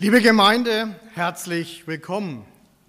Liebe Gemeinde, herzlich willkommen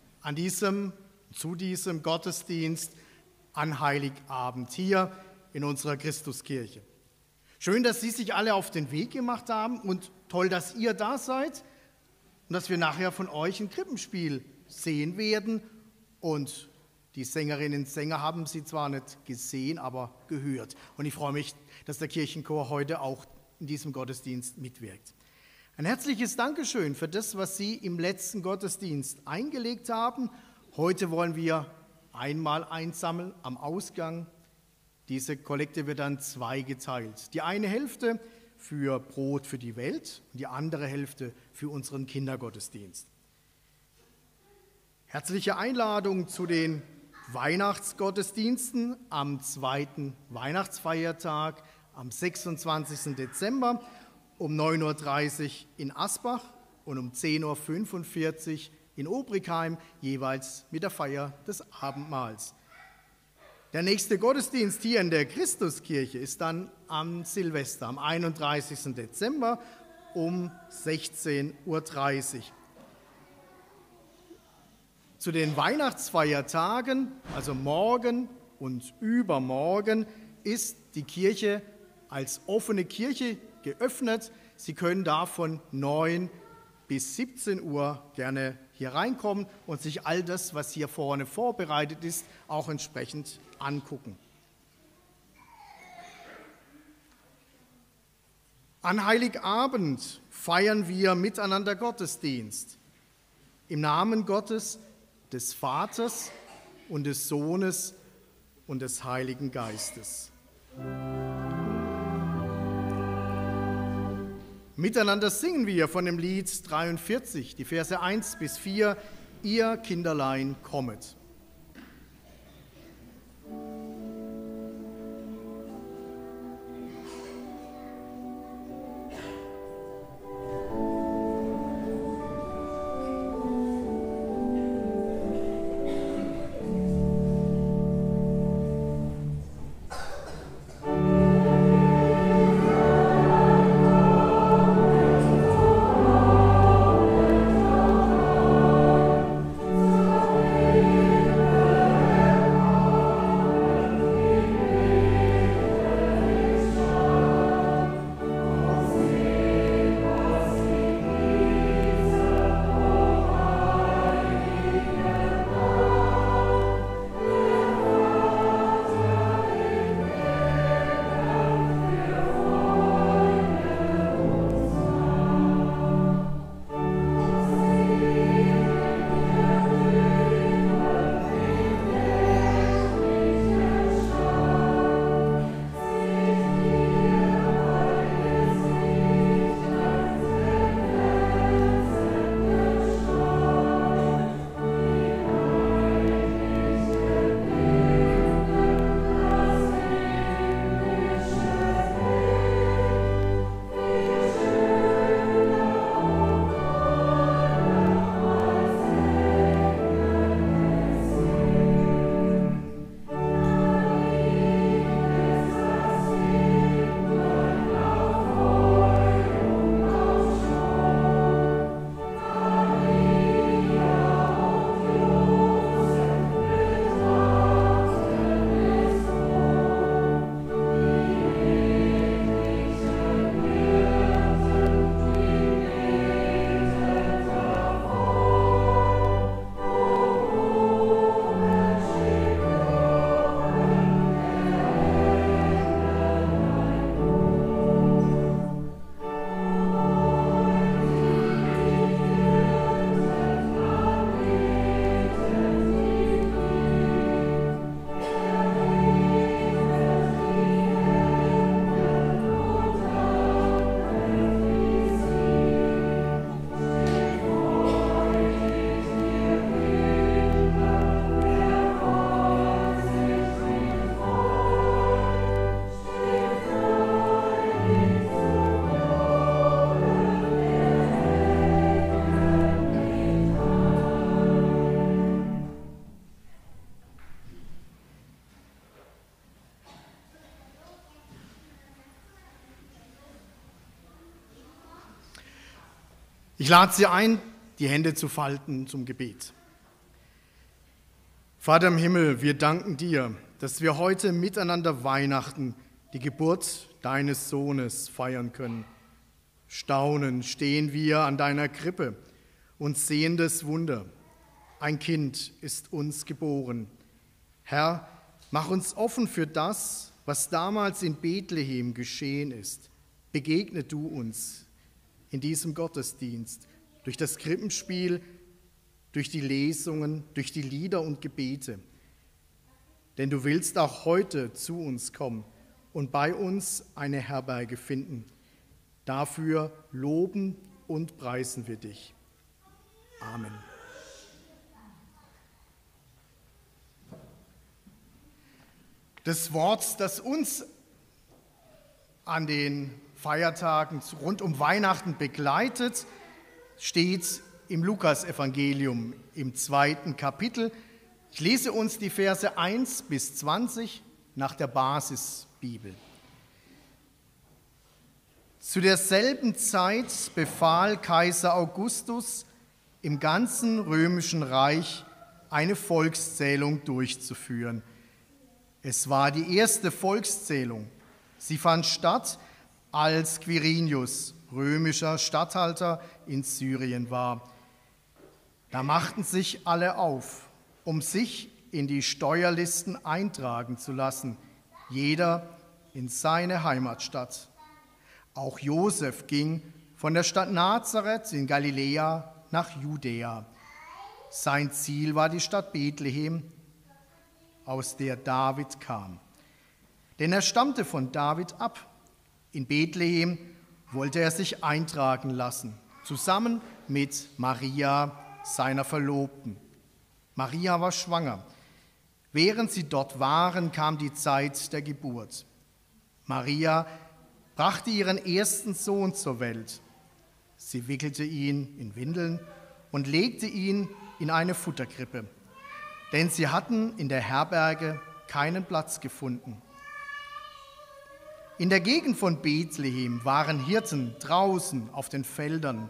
zu diesem Gottesdienst an Heiligabend hier in unserer Christuskirche. Schön, dass Sie sich alle auf den Weg gemacht haben und toll, dass ihr da seid und dass wir nachher von euch ein Krippenspiel sehen werden. Und die Sängerinnen und Sänger haben Sie zwar nicht gesehen, aber gehört. Und ich freue mich, dass der Kirchenchor heute auch in diesem Gottesdienst mitwirkt. Ein herzliches Dankeschön für das, was Sie im letzten Gottesdienst eingelegt haben. Heute wollen wir einmal einsammeln am Ausgang. Diese Kollekte wird dann zweigeteilt. Die eine Hälfte für Brot für die Welt und die andere Hälfte für unseren Kindergottesdienst. Herzliche Einladung zu den Weihnachtsgottesdiensten am zweiten Weihnachtsfeiertag am 26. Dezember. Um 9.30 Uhr in Asbach und um 10.45 Uhr in Obrigheim, jeweils mit der Feier des Abendmahls. Der nächste Gottesdienst hier in der Christuskirche ist dann am Silvester, am 31. Dezember um 16.30 Uhr. Zu den Weihnachtsfeiertagen, also morgen und übermorgen, ist die Kirche als offene Kirche geöffnet. Sie können da von 9 bis 17 Uhr gerne hier reinkommen und sich all das, was hier vorne vorbereitet ist, auch entsprechend angucken. An Heiligabend feiern wir miteinander Gottesdienst. Im Namen Gottes, des Vaters und des Sohnes und des Heiligen Geistes. Miteinander singen wir von dem Lied 43, die Verse 1 bis 4, Ihr Kinderlein kommet. Ich lade Sie ein, die Hände zu falten zum Gebet. Vater im Himmel, wir danken dir, dass wir heute miteinander Weihnachten, die Geburt deines Sohnes, feiern können. Staunend stehen wir an deiner Krippe und sehen das Wunder. Ein Kind ist uns geboren. Herr, mach uns offen für das, was damals in Bethlehem geschehen ist. Begegne du uns in diesem Gottesdienst, durch das Krippenspiel, durch die Lesungen, durch die Lieder und Gebete. Denn du willst auch heute zu uns kommen und bei uns eine Herberge finden. Dafür loben und preisen wir dich. Amen. Das Wort, das uns an den Feiertagen rund um Weihnachten begleitet, steht im Lukasevangelium im 2. Kapitel. Ich lese uns die Verse 1 bis 20 nach der Basisbibel. Zu derselben Zeit befahl Kaiser Augustus, im ganzen römischen Reich eine Volkszählung durchzuführen. Es war die erste Volkszählung. Sie fand statt, als Quirinius römischer Statthalter in Syrien war. Da machten sich alle auf, um sich in die Steuerlisten eintragen zu lassen, jeder in seine Heimatstadt. Auch Josef ging von der Stadt Nazareth in Galiläa nach Judäa. Sein Ziel war die Stadt Bethlehem, aus der David kam. Denn er stammte von David ab. In Bethlehem wollte er sich eintragen lassen, zusammen mit Maria, seiner Verlobten. Maria war schwanger. Während sie dort waren, kam die Zeit der Geburt. Maria brachte ihren ersten Sohn zur Welt. Sie wickelte ihn in Windeln und legte ihn in eine Futterkrippe, denn sie hatten in der Herberge keinen Platz gefunden. In der Gegend von Bethlehem waren Hirten draußen auf den Feldern.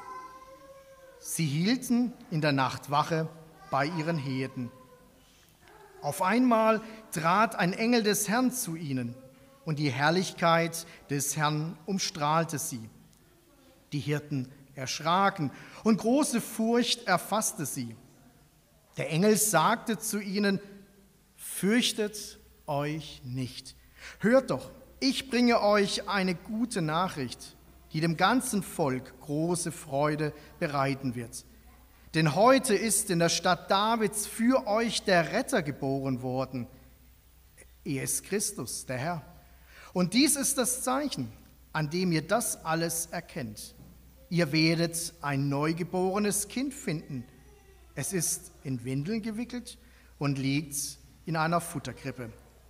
Sie hielten in der Nacht Wache bei ihren Herden. Auf einmal trat ein Engel des Herrn zu ihnen, und die Herrlichkeit des Herrn umstrahlte sie. Die Hirten erschraken, und große Furcht erfasste sie. Der Engel sagte zu ihnen: Fürchtet euch nicht. Hört doch, ich bringe euch eine gute Nachricht, die dem ganzen Volk große Freude bereiten wird. Denn heute ist in der Stadt Davids für euch der Retter geboren worden. Er ist Christus, der Herr. Und dies ist das Zeichen, an dem ihr das alles erkennt. Ihr werdet ein neugeborenes Kind finden. Es ist in Windeln gewickelt und liegt in einer Futterkrippe.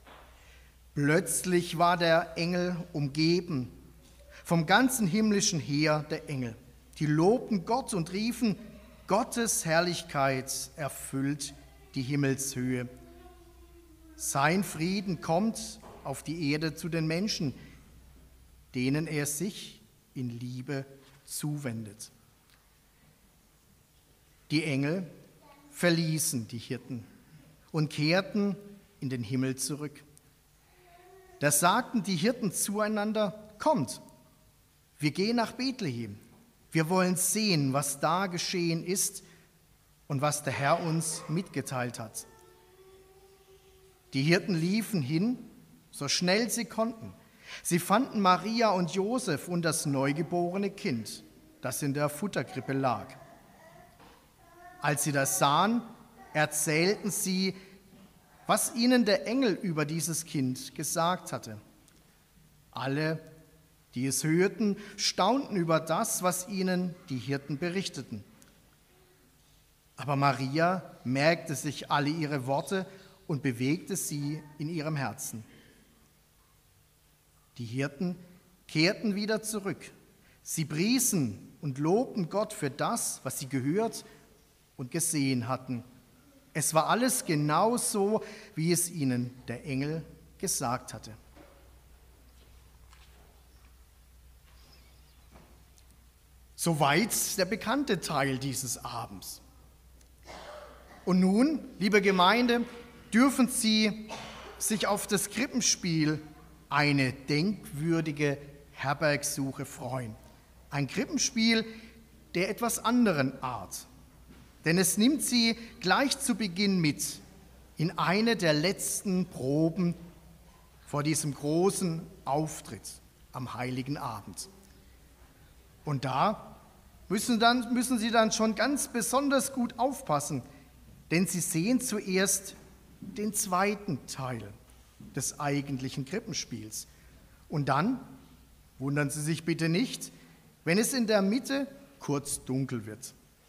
Plötzlich war der Engel umgeben vom ganzen himmlischen Heer der Engel. Die lobten Gott und riefen: Gottes Herrlichkeit erfüllt die Himmelshöhe. Sein Frieden kommt auf die Erde zu den Menschen, denen er sich in Liebe zuwendet. Die Engel verließen die Hirten und kehrten in den Himmel zurück. Da sagten die Hirten zueinander: Kommt, wir gehen nach Bethlehem. Wir wollen sehen, was da geschehen ist und was der Herr uns mitgeteilt hat. Die Hirten liefen hin, so schnell sie konnten. Sie fanden Maria und Josef und das neugeborene Kind, das in der Futterkrippe lag. Als sie das sahen, erzählten sie, was ihnen der Engel über dieses Kind gesagt hatte. Alle, die es hörten, staunten über das, was ihnen die Hirten berichteten. Aber Maria merkte sich alle ihre Worte und bewegte sie in ihrem Herzen. Die Hirten kehrten wieder zurück. Sie priesen und lobten Gott für das, was sie gehört und gesehen hatten. Es war alles genau so, wie es ihnen der Engel gesagt hatte. Soweit der bekannte Teil dieses Abends. Und nun, liebe Gemeinde, dürfen Sie sich auf das Krippenspiel eine denkwürdige Herbergsuche freuen. Ein Krippenspiel der etwas anderen Art. Denn es nimmt Sie gleich zu Beginn mit in eine der letzten Proben vor diesem großen Auftritt am Heiligen Abend. Und da müssen Sie dann schon ganz besonders gut aufpassen, denn Sie sehen zuerst den zweiten Teil des eigentlichen Krippenspiels. Und dann, wundern Sie sich bitte nicht, wenn es in der Mitte kurz dunkel wird.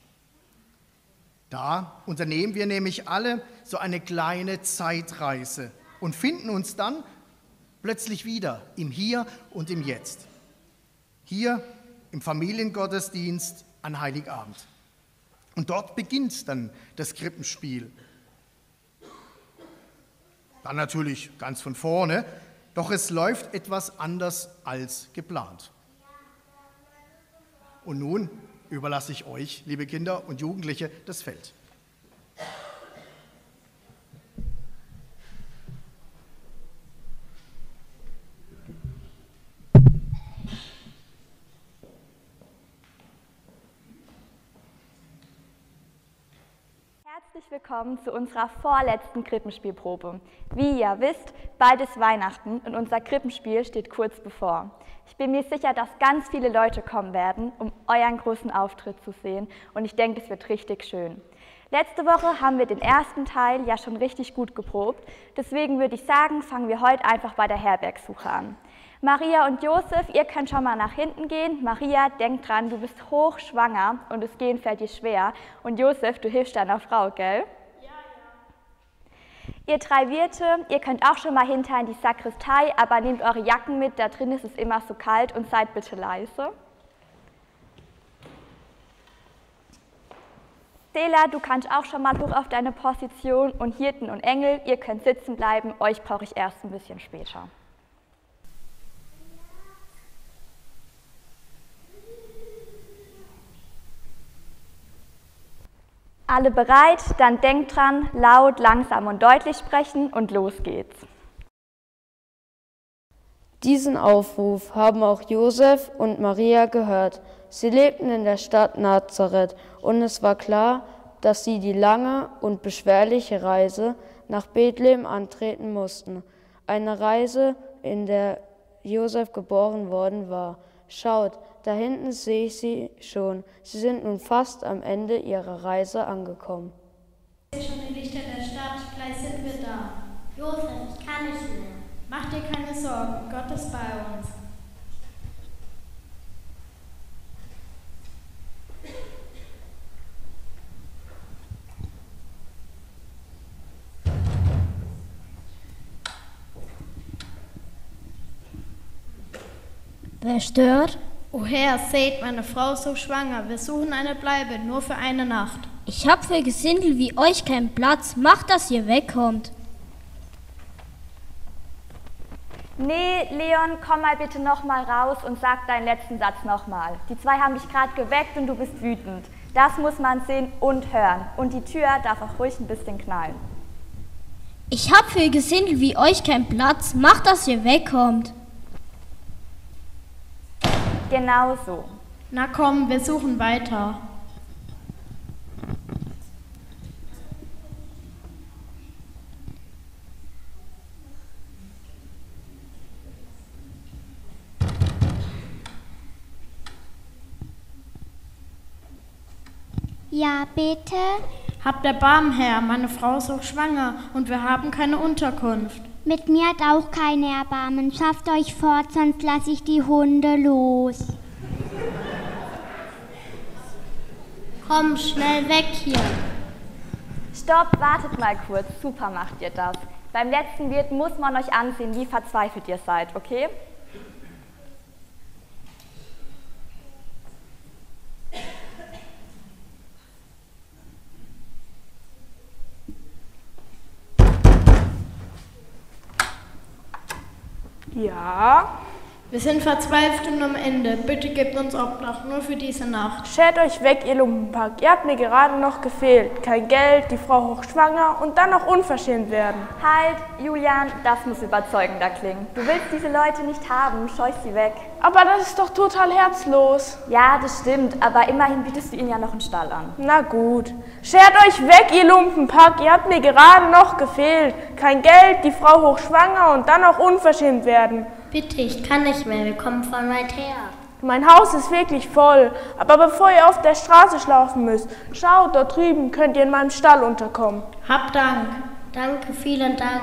Da unternehmen wir nämlich alle so eine kleine Zeitreise und finden uns dann plötzlich wieder im Hier und im Jetzt. Hier im Familiengottesdienst an Heiligabend. Und dort beginnt dann das Krippenspiel. Dann natürlich ganz von vorne, doch es läuft etwas anders als geplant. Und nun überlasse ich euch, liebe Kinder und Jugendliche, das Feld. Herzlich willkommen zu unserer vorletzten Krippenspielprobe. Wie ihr wisst, bald ist Weihnachten und unser Krippenspiel steht kurz bevor. Ich bin mir sicher, dass ganz viele Leute kommen werden, um euren großen Auftritt zu sehen, und ich denke, es wird richtig schön. Letzte Woche haben wir den ersten Teil ja schon richtig gut geprobt, deswegen würde ich sagen, fangen wir heute einfach bei der Herbergsuche an. Maria und Josef, ihr könnt schon mal nach hinten gehen. Maria, denk dran, du bist hochschwanger und das Gehen fällt dir schwer. Und Josef, du hilfst deiner Frau, gell? Ja, ja. Ihr drei Wirte, ihr könnt auch schon mal hinter in die Sakristei, aber nehmt eure Jacken mit, da drin ist es immer so kalt, und seid bitte leise. Stella, du kannst auch schon mal hoch auf deine Position, und Hirten und Engel, ihr könnt sitzen bleiben, euch brauche ich erst ein bisschen später. Alle bereit? Dann denkt dran, laut, langsam und deutlich sprechen, und los geht's. Diesen Aufruf haben auch Josef und Maria gehört. Sie lebten in der Stadt Nazareth, und es war klar, dass sie die lange und beschwerliche Reise nach Bethlehem antreten mussten. Eine Reise, in der Josef geboren worden war. Schaut, da hinten sehe ich sie schon. Sie sind nun fast am Ende ihrer Reise angekommen. Ich sehe schon die Lichter der Stadt, gleich sind wir da. Josef, ich kann nicht mehr. Mach dir keine Sorgen, Gott ist bei uns. Wer stört? O Herr, seht, meine Frau ist so schwanger. Wir suchen eine Bleibe, nur für eine Nacht. Ich hab für Gesindel wie euch keinen Platz. Macht, dass ihr wegkommt. Nee, Leon, komm mal bitte noch mal raus und sag deinen letzten Satz noch mal. Die zwei haben dich gerade geweckt und du bist wütend. Das muss man sehen und hören. Und die Tür darf auch ruhig ein bisschen knallen. Ich hab für Gesindel wie euch keinen Platz. Macht, dass ihr wegkommt. Genau so. Na komm, wir suchen weiter. Ja, bitte? Habt Erbarmen, Herr, meine Frau ist auch schwanger und wir haben keine Unterkunft. Mit mir hat auch keine Erbarmen. Schafft euch fort, sonst lasse ich die Hunde los. Komm, schnell weg hier. Stopp, wartet mal kurz. Super macht ihr das. Beim letzten Wirt muss man euch ansehen, wie verzweifelt ihr seid, okay? Ja. Wir sind verzweifelt und am Ende. Bitte gebt uns Obdach, nur für diese Nacht. Schert euch weg, ihr Lumpenpack. Ihr habt mir gerade noch gefehlt. Kein Geld, die Frau hochschwanger und dann noch unverschämt werden. Halt, Julian, das muss überzeugender klingen. Du willst diese Leute nicht haben, scheuch sie weg. Aber das ist doch total herzlos. Ja, das stimmt, aber immerhin bietest du ihnen ja noch einen Stall an. Na gut. Schert euch weg, ihr Lumpenpack. Ihr habt mir gerade noch gefehlt. Kein Geld, die Frau hochschwanger und dann noch unverschämt werden. Bitte, ich kann nicht mehr, wir kommen von weit her. Mein Haus ist wirklich voll, aber bevor ihr auf der Straße schlafen müsst, schaut, dort drüben könnt ihr in meinem Stall unterkommen. Hab Dank. Danke, vielen Dank.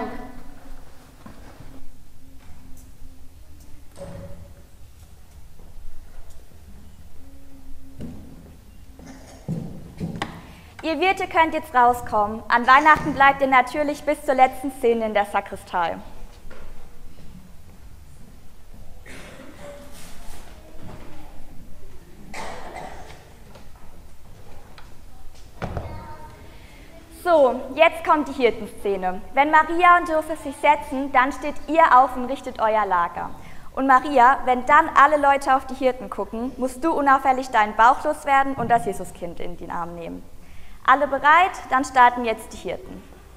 Ihr Wirte könnt jetzt rauskommen. An Weihnachten bleibt ihr natürlich bis zur letzten Szene in der Sakristei. So, jetzt kommt die Hirtenszene. Wenn Maria und Josef sich setzen, dann steht ihr auf und richtet euer Lager. Und Maria, wenn dann alle Leute auf die Hirten gucken, musst du unauffällig deinen Bauch loswerden und das Jesuskind in den Arm nehmen. Alle bereit? Dann starten jetzt die Hirten.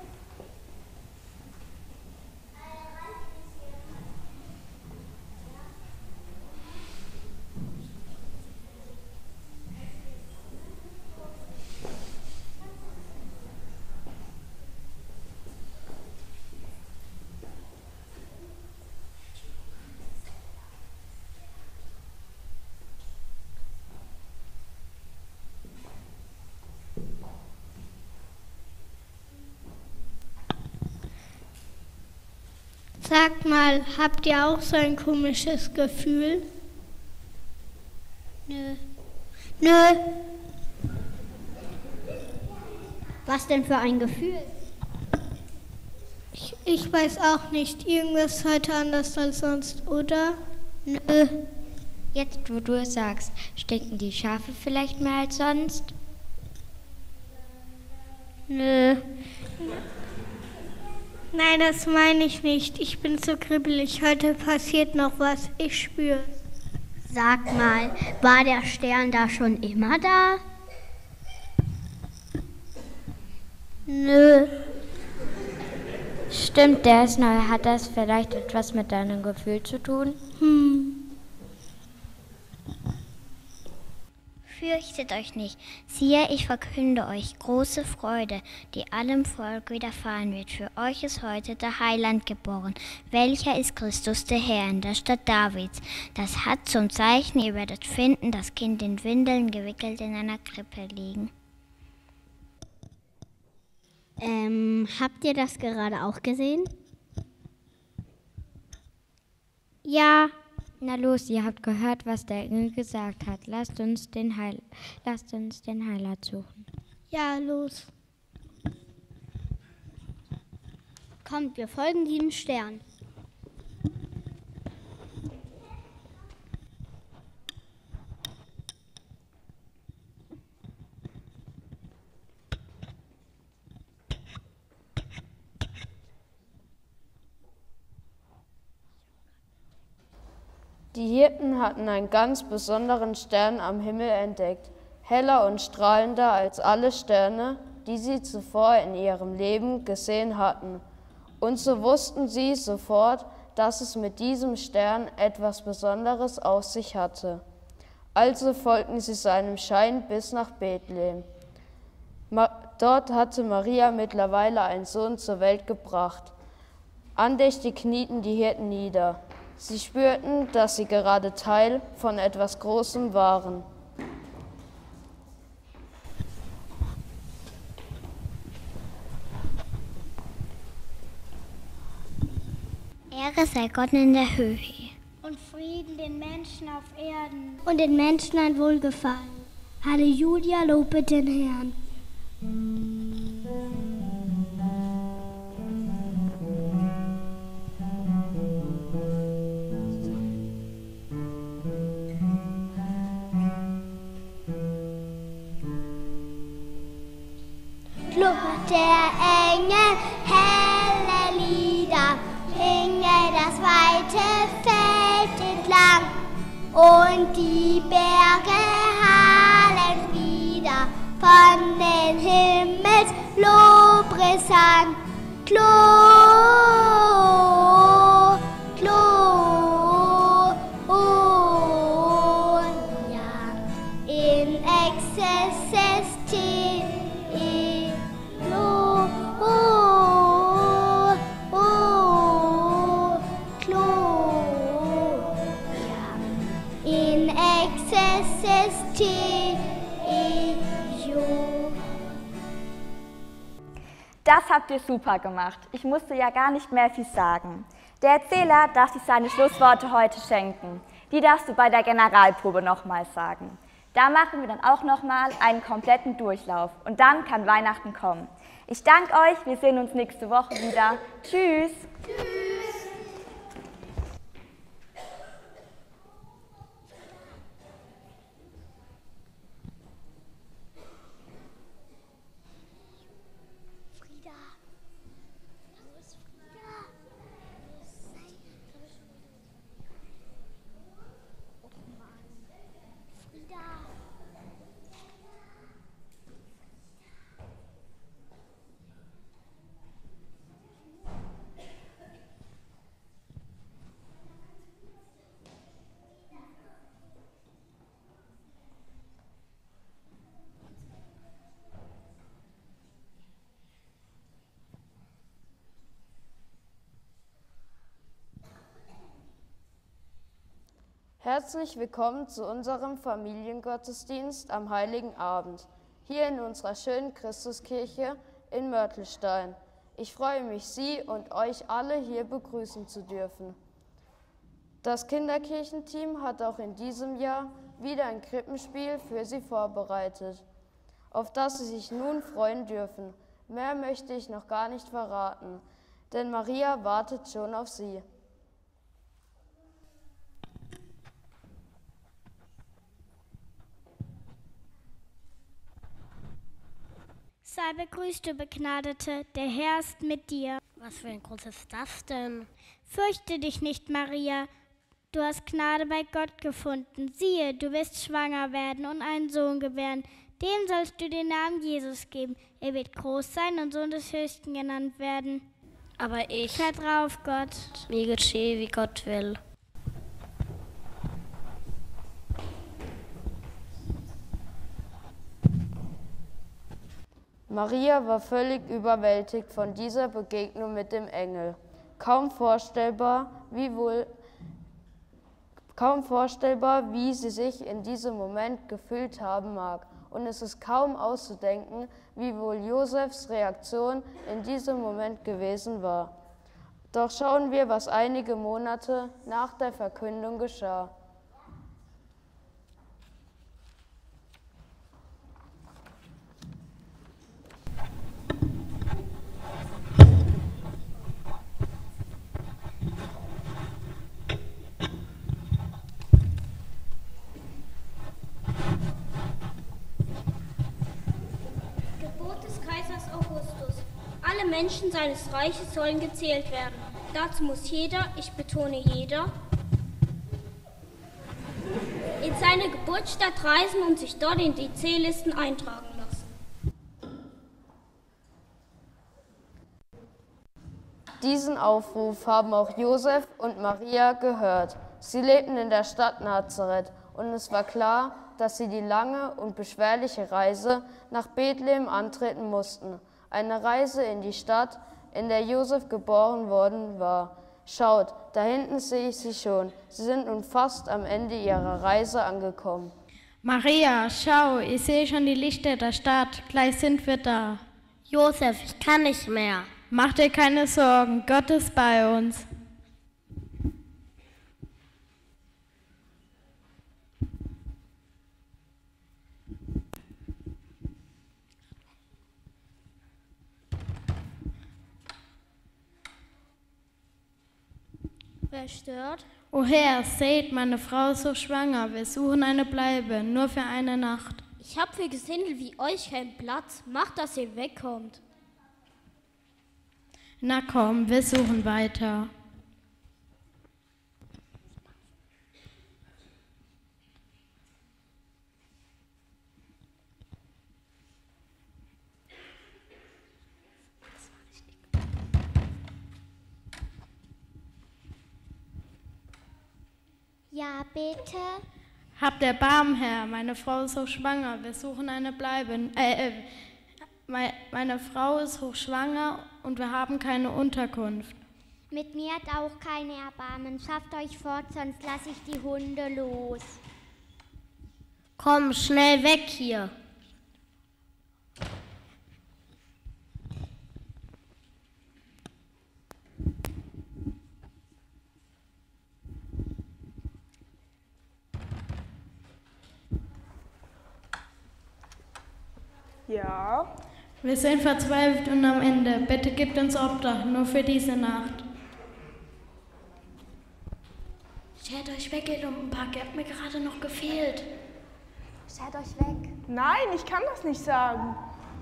Sagt mal, habt ihr auch so ein komisches Gefühl? Nö. Was denn für ein Gefühl? Ich weiß auch nicht. Irgendwas heute anders als sonst, oder? Nö. Jetzt, wo du es sagst, stinken die Schafe vielleicht mehr als sonst? Nö. Nein, das meine ich nicht. Ich bin so kribbelig. Heute passiert noch was. Ich spüre. Sag mal, war der Stern da schon immer da? Nö. Stimmt, der ist neu. Hat das vielleicht etwas mit deinem Gefühl zu tun? Fürchtet euch nicht, siehe, ich verkünde euch große Freude, die allem Volk widerfahren wird. Für euch ist heute der Heiland geboren, welcher ist Christus der Herr in der Stadt Davids. Das hat zum Zeichen über das Finden das Kind in Windeln gewickelt in einer Krippe liegen. Habt ihr das gerade auch gesehen? Ja. Na los, ihr habt gehört, was der Engel gesagt hat. Lasst uns den Heiland suchen. Ja, los. Kommt, wir folgen diesem Stern. Die Hirten hatten einen ganz besonderen Stern am Himmel entdeckt, heller und strahlender als alle Sterne, die sie zuvor in ihrem Leben gesehen hatten. Und so wussten sie sofort, dass es mit diesem Stern etwas Besonderes auf sich hatte. Also folgten sie seinem Schein bis nach Bethlehem. Dort hatte Maria mittlerweile einen Sohn zur Welt gebracht. Andächtig knieten die Hirten nieder. Sie spürten, dass sie gerade Teil von etwas Großem waren. Ehre sei Gott in der Höhe. Und Frieden den Menschen auf Erden. Und den Menschen ein Wohlgefallen. Halleluja, lobe den Herrn. Der Engel helle Lieder, singe das weite Feld entlang. und die Berge hallen wieder von den Himmels Lobgesang. In excelsis te in excelsis te. Das habt ihr super gemacht. Ich musste ja gar nicht mehr viel sagen. Der Erzähler darf sich seine Schlussworte heute schenken. Die darfst du bei der Generalprobe nochmal sagen. Da machen wir dann auch nochmal einen kompletten Durchlauf und dann kann Weihnachten kommen. Ich danke euch, wir sehen uns nächste Woche wieder. Tschüss! Herzlich willkommen zu unserem Familiengottesdienst am Heiligen Abend, hier in unserer schönen Christuskirche in Mörtelstein. Ich freue mich, Sie und euch alle hier begrüßen zu dürfen. Das Kinderkirchenteam hat auch in diesem Jahr wieder ein Krippenspiel für Sie vorbereitet, auf das Sie sich nun freuen dürfen. Mehr möchte ich noch gar nicht verraten, denn Maria wartet schon auf Sie. Sei begrüßt, du Begnadete, der Herr ist mit dir. Was für ein Grund ist das denn? Fürchte dich nicht, Maria, du hast Gnade bei Gott gefunden. Siehe, du wirst schwanger werden und einen Sohn gebären. Dem sollst du den Namen Jesus geben. Er wird groß sein und Sohn des Höchsten genannt werden. Aber ich... Vertrau auf Gott. Mir geschehe, wie Gott will. Maria war völlig überwältigt von dieser Begegnung mit dem Engel. Kaum vorstellbar, wie sie sich in diesem Moment gefühlt haben mag. Und es ist kaum auszudenken, wie wohl Josefs Reaktion in diesem Moment gewesen war. Doch schauen wir, was einige Monate nach der Verkündung geschah. Alle Menschen seines Reiches sollen gezählt werden. Dazu muss jeder, ich betone jeder, in seine Geburtsstadt reisen und sich dort in die Zähllisten eintragen lassen. Diesen Aufruf haben auch Josef und Maria gehört. Sie lebten in der Stadt Nazareth und es war klar, dass sie die lange und beschwerliche Reise nach Bethlehem antreten mussten. Eine Reise in die Stadt, in der Josef geboren worden war. Schaut, da hinten sehe ich sie schon. Sie sind nun fast am Ende ihrer Reise angekommen. Maria, schau, ich sehe schon die Lichter der Stadt. Gleich sind wir da. Josef, ich kann nicht mehr. Mach dir keine Sorgen, Gott ist bei uns. Wer stört? O Herr, seht, meine Frau ist so schwanger. Wir suchen eine Bleibe, nur für eine Nacht. Ich habe für Gesindel wie euch keinen Platz. Macht, dass ihr wegkommt. Na komm, wir suchen weiter. Ja, bitte. Habt Erbarmen, Herr, meine Frau ist hochschwanger, wir suchen eine Bleibe. Meine Frau ist hochschwanger und wir haben keine Unterkunft. Mit mir hat auch keine Erbarmen. Schafft euch fort, sonst lasse ich die Hunde los. Komm, schnell weg hier. Ja. Wir sind verzweifelt und am Ende. Bitte gebt uns Obdach, nur für diese Nacht. Schert euch weg, ihr Lumpenpack, ihr habt mir gerade noch gefehlt. Schert euch weg. Nein, ich kann das nicht sagen.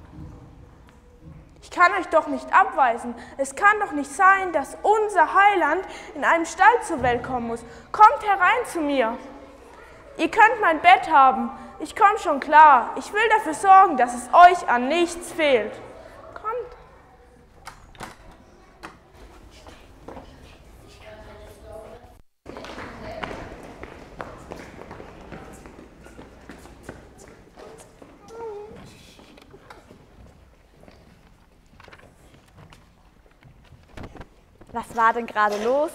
Ich kann euch doch nicht abweisen. Es kann doch nicht sein, dass unser Heiland in einem Stall zur Welt kommen muss. Kommt herein zu mir. Ihr könnt mein Bett haben. Ich komme schon klar. Ich will dafür sorgen, dass es euch an nichts fehlt. Kommt. Was war denn gerade los?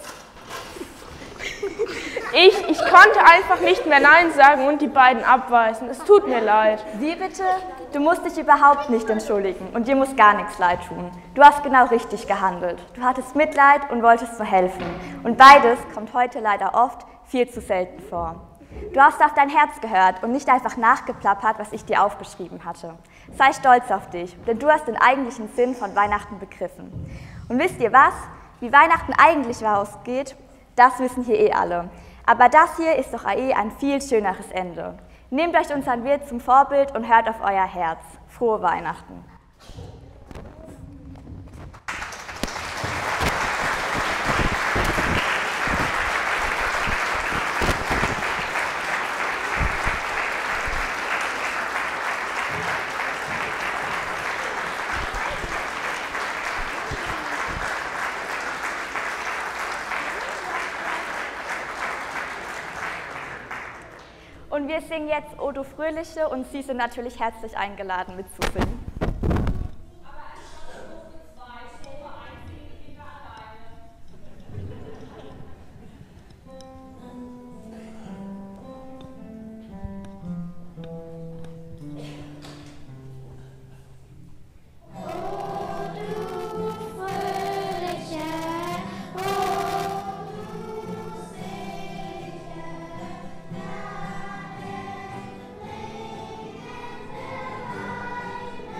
Ich konnte einfach nicht mehr Nein sagen und die beiden abweisen. Es tut mir leid. Wie bitte? Du musst dich überhaupt nicht entschuldigen und dir muss gar nichts leid tun. Du hast genau richtig gehandelt. Du hattest Mitleid und wolltest nur helfen. Und beides kommt heute leider oft viel zu selten vor. Du hast auf dein Herz gehört und nicht einfach nachgeplappert, was ich dir aufgeschrieben hatte. Sei stolz auf dich, denn du hast den eigentlichen Sinn von Weihnachten begriffen. Und wisst ihr was? Wie Weihnachten eigentlich ausgeht, das wissen hier eh alle. Aber das hier ist doch ein viel schöneres Ende. Nehmt euch unseren Wirt zum Vorbild und hört auf euer Herz. Frohe Weihnachten. Und wir singen jetzt O du Fröhliche und Sie sind natürlich herzlich eingeladen mitzusingen. Oh,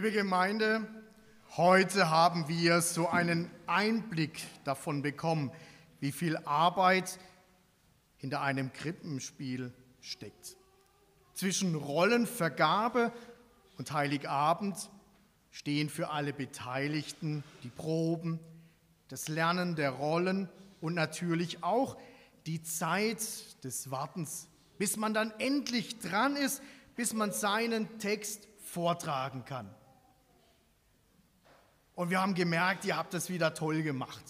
Liebe Gemeinde, heute haben wir so einen Einblick davon bekommen, wie viel Arbeit hinter einem Krippenspiel steckt. Zwischen Rollenvergabe und Heiligabend stehen für alle Beteiligten die Proben, das Lernen der Rollen und natürlich auch die Zeit des Wartens, bis man dann endlich dran ist, bis man seinen Text vortragen kann. Und wir haben gemerkt, ihr habt das wieder toll gemacht.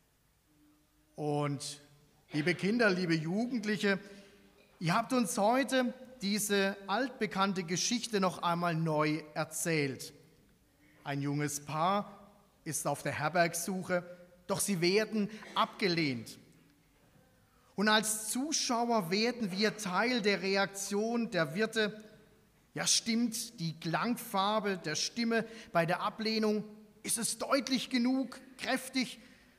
Und liebe Kinder, liebe Jugendliche, ihr habt uns heute diese altbekannte Geschichte noch einmal neu erzählt. Ein junges Paar ist auf der Herbergsuche, doch sie werden abgelehnt. Und als Zuschauer werden wir Teil der Reaktion der Wirte. Ja, stimmt die Klangfarbe der Stimme bei der Ablehnung? Ist es deutlich genug, kräftig?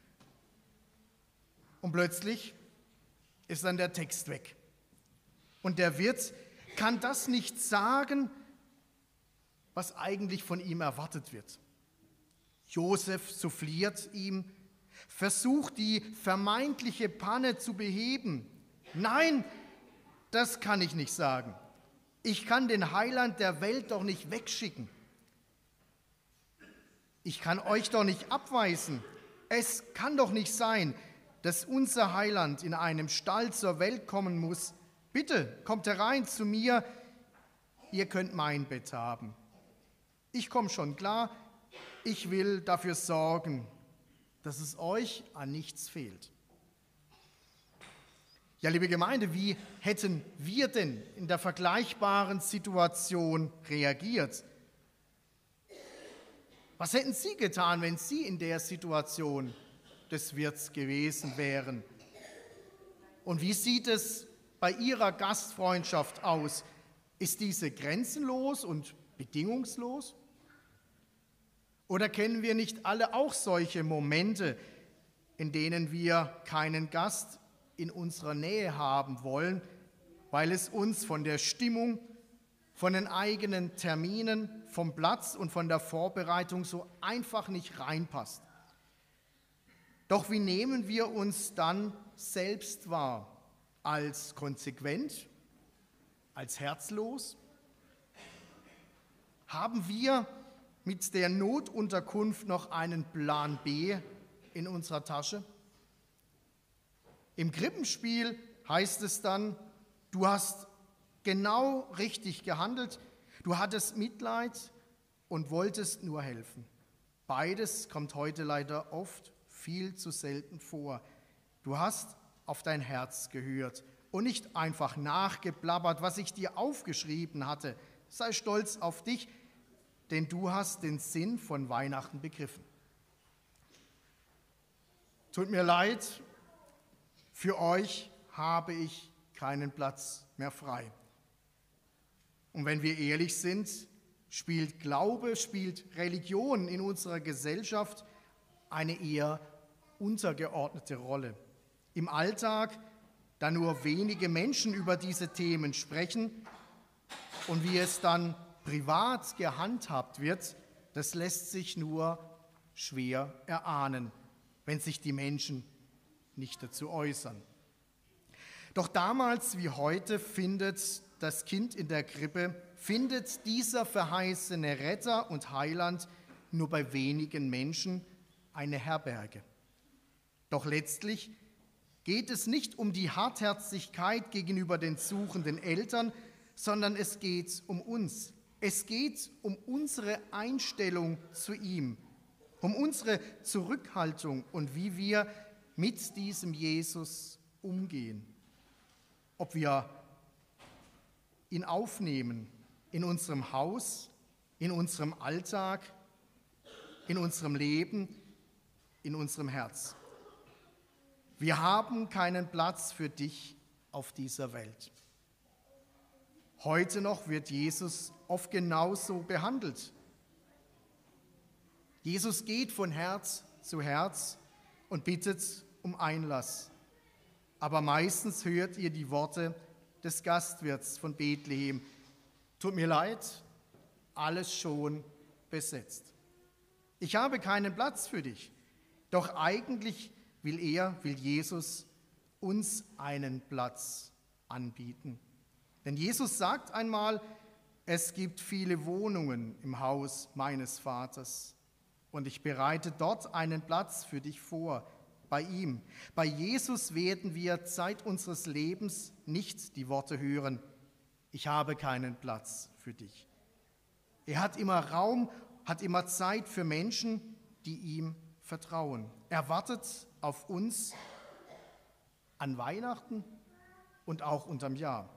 Und plötzlich ist dann der Text weg. Und der Wirt kann das nicht sagen, was eigentlich von ihm erwartet wird. Josef souffliert ihm, versucht die vermeintliche Panne zu beheben. Nein, das kann ich nicht sagen. Ich kann den Heiland der Welt doch nicht wegschicken. Ich kann euch doch nicht abweisen. Es kann doch nicht sein, dass unser Heiland in einem Stall zur Welt kommen muss. Bitte, kommt herein zu mir, ihr könnt mein Bett haben. Ich komme schon klar, ich will dafür sorgen, dass es euch an nichts fehlt. Ja, liebe Gemeinde, wie hätten wir denn in der vergleichbaren Situation reagiert? Was hätten Sie getan, wenn Sie in der Situation des Wirts gewesen wären? Und wie sieht es bei Ihrer Gastfreundschaft aus? Ist diese grenzenlos und bedingungslos? Oder kennen wir nicht alle auch solche Momente, in denen wir keinen Gast in unserer Nähe haben wollen, weil es uns von der Stimmung, von den eigenen Terminen, vom Platz und von der Vorbereitung so einfach nicht reinpasst? Doch wie nehmen wir uns dann selbst wahr? Als konsequent? Als herzlos? Haben wir mit der Notunterkunft noch einen Plan B in unserer Tasche? Im Krippenspiel heißt es dann, du hast genau richtig gehandelt, du hattest Mitleid und wolltest nur helfen. Beides kommt heute leider oft viel zu selten vor. Du hast auf dein Herz gehört und nicht einfach nachgeblabbert, was ich dir aufgeschrieben hatte. Sei stolz auf dich, denn du hast den Sinn von Weihnachten begriffen. Tut mir leid, für euch habe ich keinen Platz mehr frei. Und wenn wir ehrlich sind, spielt Glaube, spielt Religion in unserer Gesellschaft eine eher untergeordnete Rolle. Im Alltag, da nur wenige Menschen über diese Themen sprechen und wie es dann privat gehandhabt wird, das lässt sich nur schwer erahnen, wenn sich die Menschen nicht dazu äußern. Doch damals wie heute findet das Kind in der Krippe, findet dieser verheißene Retter und Heiland nur bei wenigen Menschen eine Herberge. Doch letztlich geht es nicht um die Hartherzigkeit gegenüber den suchenden Eltern, sondern es geht um uns. Es geht um unsere Einstellung zu ihm, um unsere Zurückhaltung und wie wir mit diesem Jesus umgehen. Ob wir ihn aufnehmen in unserem Haus, in unserem Alltag, in unserem Leben, in unserem Herz. Wir haben keinen Platz für dich auf dieser Welt. Heute noch wird Jesus oft genauso behandelt. Jesus geht von Herz zu Herz und bittet um Einlass. Aber meistens hört ihr die Worte des Gastwirts von Bethlehem. Tut mir leid, alles schon besetzt. Ich habe keinen Platz für dich. Doch eigentlich will Jesus uns einen Platz anbieten. Denn Jesus sagt einmal, es gibt viele Wohnungen im Haus meines Vaters und ich bereite dort einen Platz für dich vor, bei ihm. Bei Jesus werden wir Zeit unseres Lebens nicht die Worte hören, ich habe keinen Platz für dich. Er hat immer Raum, hat immer Zeit für Menschen, die ihm vertrauen. Er wartet auf uns an Weihnachten und auch unterm Jahr.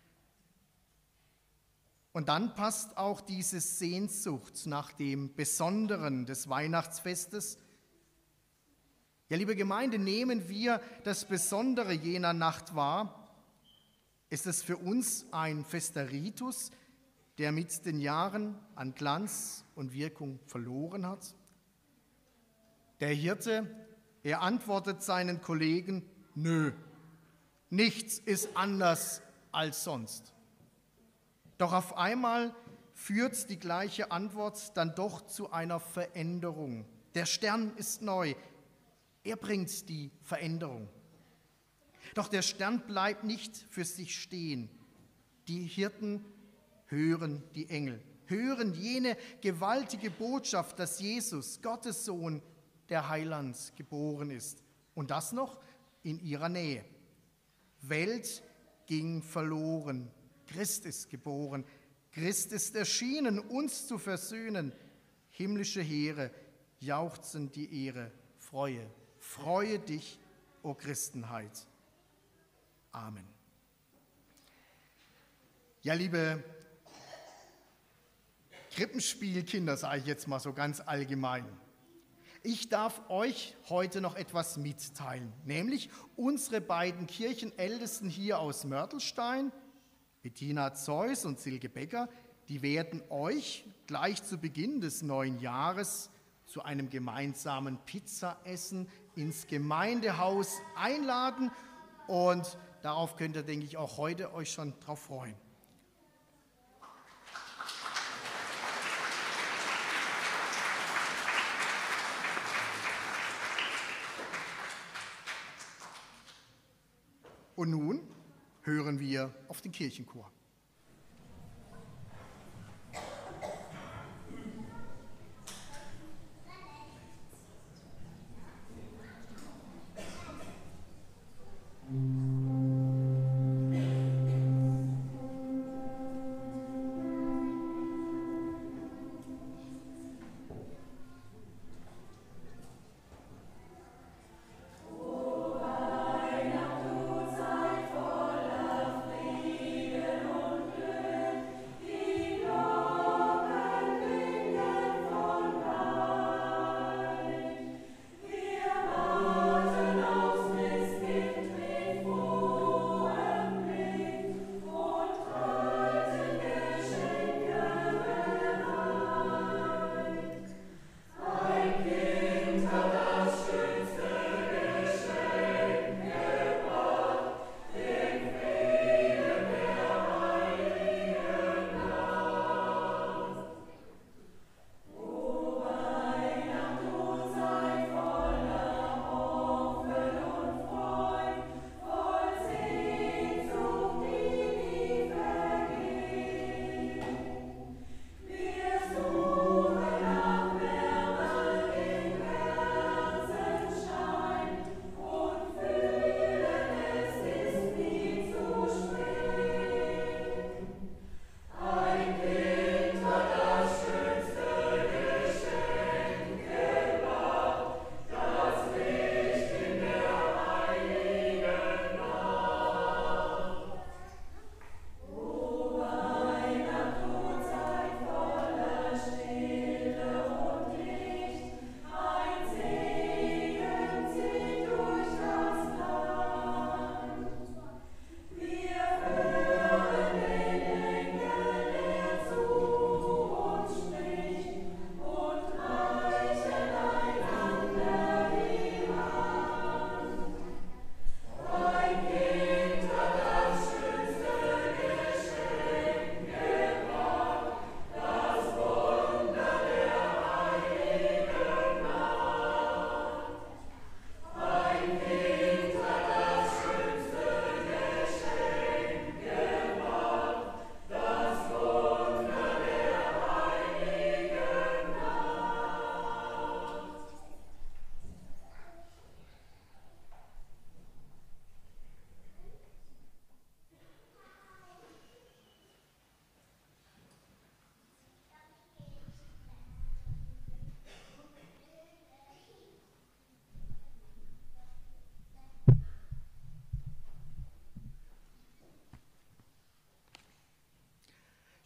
Und dann passt auch diese Sehnsucht nach dem Besonderen des Weihnachtsfestes. Ja, liebe Gemeinde, nehmen wir das Besondere jener Nacht wahr? Ist es für uns ein fester Ritus, der mit den Jahren an Glanz und Wirkung verloren hat? Der Hirte, er antwortet seinen Kollegen, nö, nichts ist anders als sonst. Doch auf einmal führt die gleiche Antwort dann doch zu einer Veränderung. Der Stern ist neu, er bringt die Veränderung. Doch der Stern bleibt nicht für sich stehen. Die Hirten hören die Engel, hören jene gewaltige Botschaft, dass Jesus, Gottes Sohn, der Heiland, geboren ist. Und das noch in ihrer Nähe. Welt ging verloren, Christ ist geboren, Christ ist erschienen, uns zu versöhnen. Himmlische Heere jauchzen die Ehre, freue dich, o Christenheit. Amen. Ja, liebe Krippenspielkinder, sage ich jetzt mal so ganz allgemein. Ich darf euch heute noch etwas mitteilen, nämlich unsere beiden Kirchenältesten hier aus Mörtelstein, Bettina Zeus und Silke Becker, die werden euch gleich zu Beginn des neuen Jahres zu einem gemeinsamen Pizzaessen ins Gemeindehaus einladen und darauf könnt ihr, denke ich, auch heute euch schon drauf freuen. Und nun hören wir auf den Kirchenchor. Weihnacht, du Zeit voller Frieden.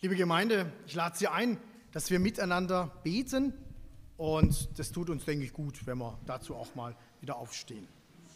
Liebe Gemeinde, ich lade Sie ein, dass wir miteinander beten und das tut uns, denke ich, gut, wenn wir dazu auch mal wieder aufstehen.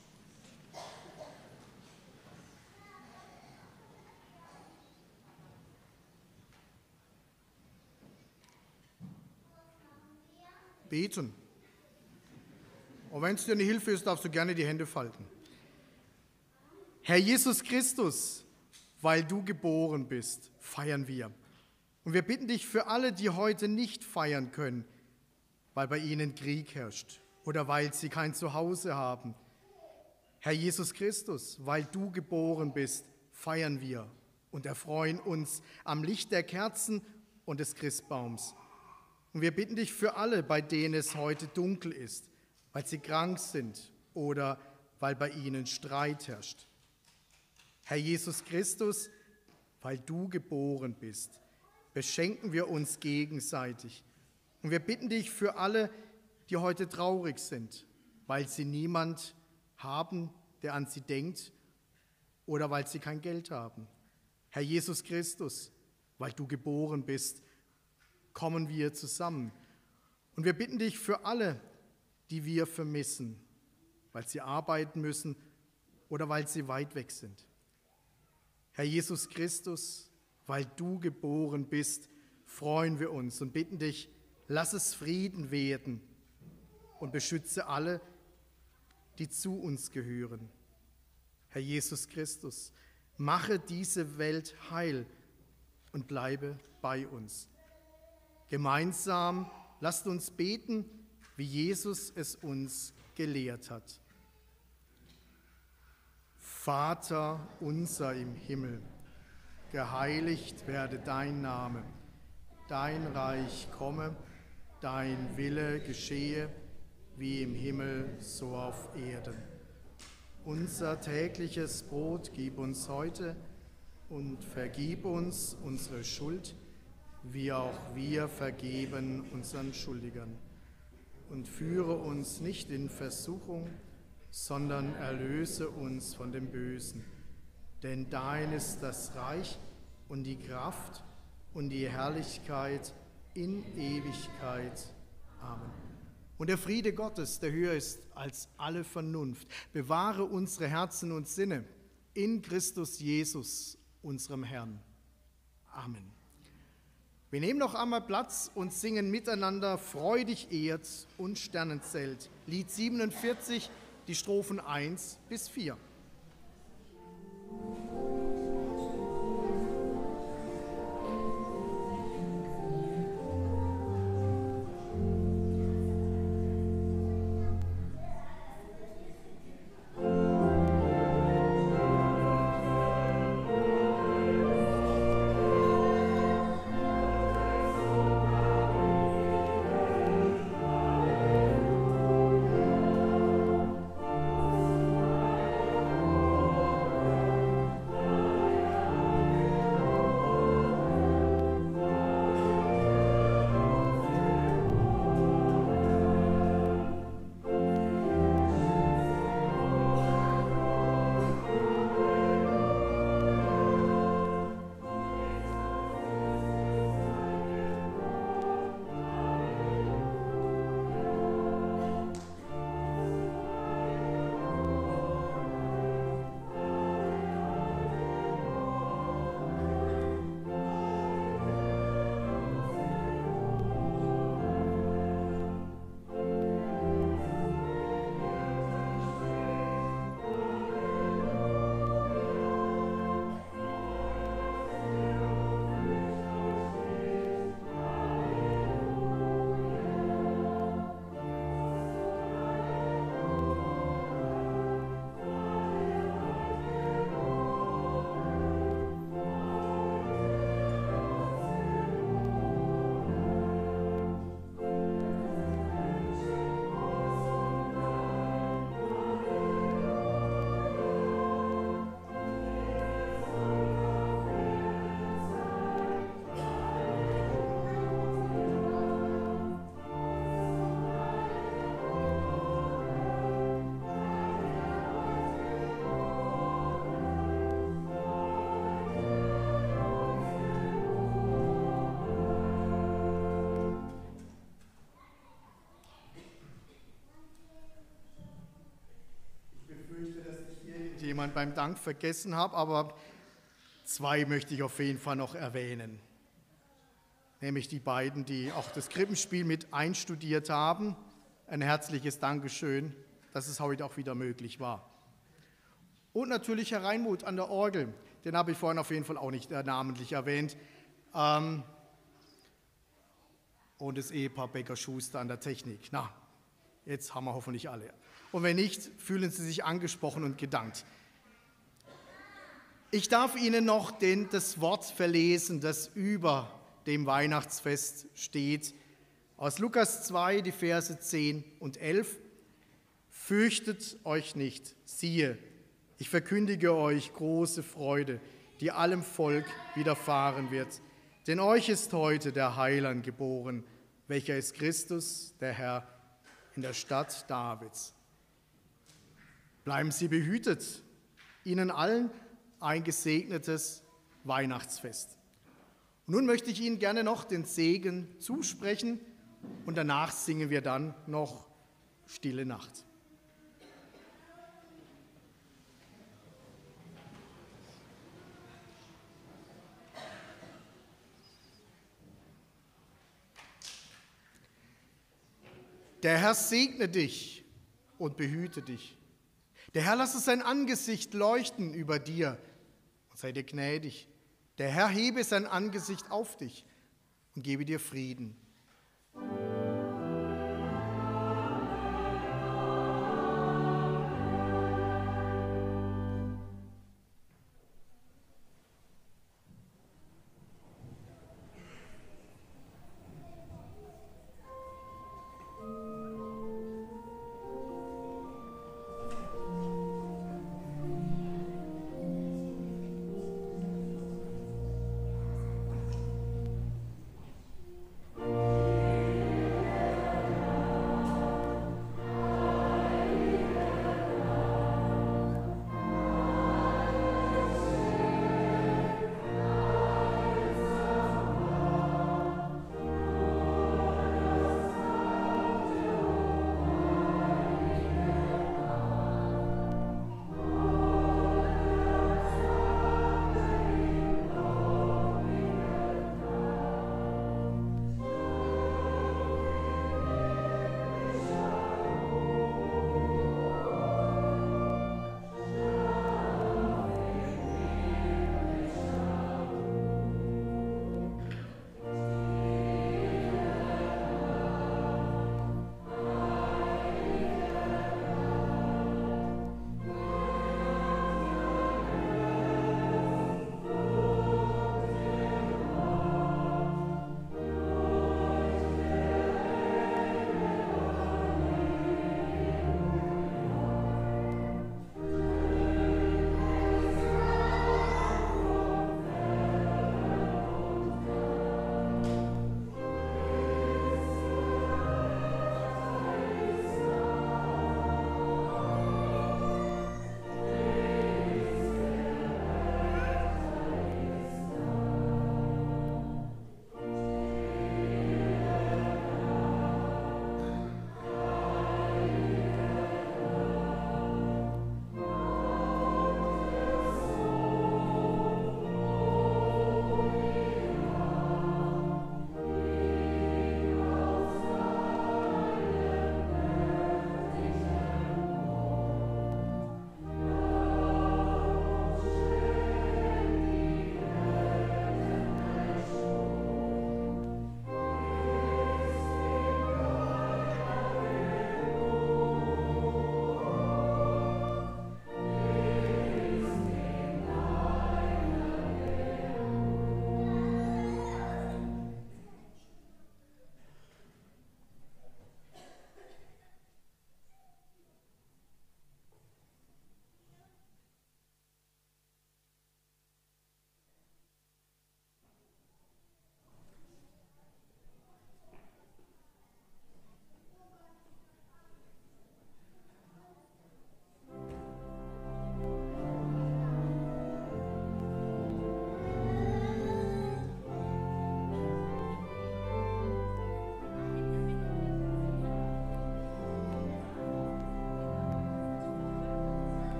Beten. Und wenn es dir eine Hilfe ist, darfst du gerne die Hände falten. Herr Jesus Christus, weil du geboren bist, feiern wir. Und wir bitten dich für alle, die heute nicht feiern können, weil bei ihnen Krieg herrscht oder weil sie kein Zuhause haben. Herr Jesus Christus, weil du geboren bist, feiern wir und erfreuen uns am Licht der Kerzen und des Christbaums. Und wir bitten dich für alle, bei denen es heute dunkel ist, weil sie krank sind oder weil bei ihnen Streit herrscht. Herr Jesus Christus, weil du geboren bist, beschenken wir uns gegenseitig. Und wir bitten dich für alle, die heute traurig sind, weil sie niemand haben, der an sie denkt oder weil sie kein Geld haben. Herr Jesus Christus, weil du geboren bist, kommen wir zusammen. Und wir bitten dich für alle, die wir vermissen, weil sie arbeiten müssen oder weil sie weit weg sind. Herr Jesus Christus, weil du geboren bist, freuen wir uns und bitten dich, lass es Frieden werden und beschütze alle, die zu uns gehören. Herr Jesus Christus, mache diese Welt heil und bleibe bei uns. Gemeinsam lasst uns beten, wie Jesus es uns gelehrt hat. Vater unser im Himmel, geheiligt werde dein Name, dein Reich komme, dein Wille geschehe, wie im Himmel, so auf Erden. Unser tägliches Brot gib uns heute und vergib uns unsere Schuld, wie auch wir vergeben unseren Schuldigern. Und führe uns nicht in Versuchung, sondern erlöse uns von dem Bösen. Denn dein ist das Reich und die Kraft und die Herrlichkeit in Ewigkeit. Amen. Und der Friede Gottes, der höher ist als alle Vernunft, bewahre unsere Herzen und Sinne in Christus Jesus, unserem Herrn. Amen. Wir nehmen noch einmal Platz und singen miteinander Freudig ehrt und Sternenzelt. Lied 47, die Strophen 1 bis 4. irgendjemand beim Dank vergessen habe, aber 2 möchte ich auf jeden Fall noch erwähnen. Nämlich die beiden, die auch das Krippenspiel mit einstudiert haben. Ein herzliches Dankeschön, dass es heute auch wieder möglich war. Und natürlich Herr Reinmuth an der Orgel, den habe ich vorhin auf jeden Fall auch nicht namentlich erwähnt. Und das Ehepaar Becker-Schuster an der Technik. Na, jetzt haben wir hoffentlich alle. Und wenn nicht, fühlen Sie sich angesprochen und gedankt. Ich darf Ihnen noch das Wort verlesen, das über dem Weihnachtsfest steht. Aus Lukas 2, die Verse 10 und 11. Fürchtet euch nicht, siehe, ich verkündige euch große Freude, die allem Volk widerfahren wird. Denn euch ist heute der Heiland geboren, welcher ist Christus, der Herr, in der Stadt Davids. Bleiben Sie behütet, Ihnen allen ein gesegnetes Weihnachtsfest. Und nun möchte ich Ihnen gerne noch den Segen zusprechen und danach singen wir dann noch Stille Nacht. Der Herr segne dich und behüte dich. Der Herr lasse sein Angesicht leuchten über dir und sei dir gnädig. Der Herr hebe sein Angesicht auf dich und gebe dir Frieden.